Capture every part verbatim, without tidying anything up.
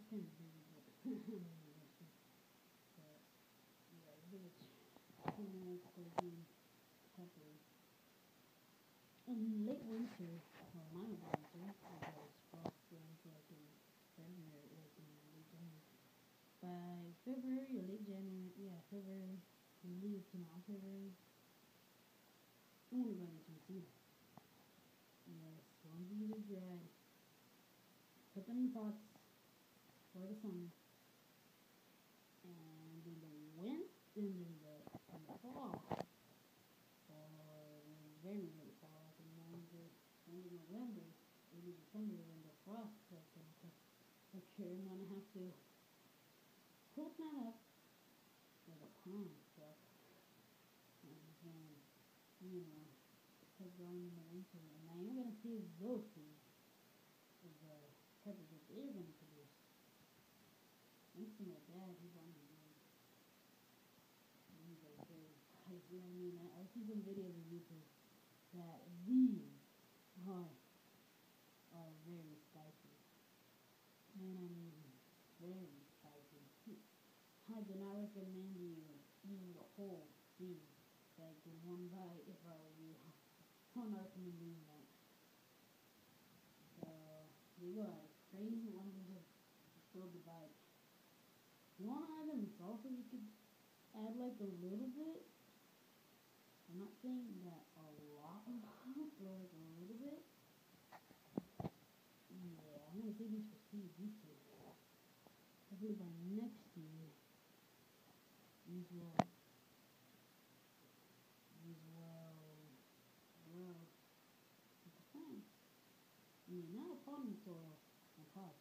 kind of busy, but I'm gonna miss you. But yeah, give it two minutes for being peppery. In late winter, or mild winter, because frost runs like in February, like in late January. By February or late January, yeah, February, lead to now February, I'm gonna go into seed. Yes, once these are dry, put them in pots for the summer, and in the winter, in the, in the fall, or very late fall, like in November, end of November, early December, when the frost starts going to occur, I'm gonna have to pull that up with a palm truck, and then, you know, start growing in the winter, and I am gonna save those seeds of the peppers that they're gonna produce. Thanks to my dad, he bought me one. These are very spicy. I mean, I, I see some videos on YouTube that these are are very spicy. And I mean, very spicy. I do not recommend you eating the whole seed, like in one bite if I were you. I'm not recommending that. So, they go like crazy. One of them just spilled the bite. You want to add them in salsa, you could add like a little bit. I'm not saying that a lot of it, but like a little bit. Yeah, I'm gonna save these for seeds, these two. Hopefully by next year, these will, these will grow with the plants. I mean, not a potting soil and pot,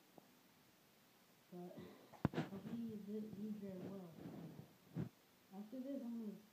but hopefully these very well. After this, I'm gonna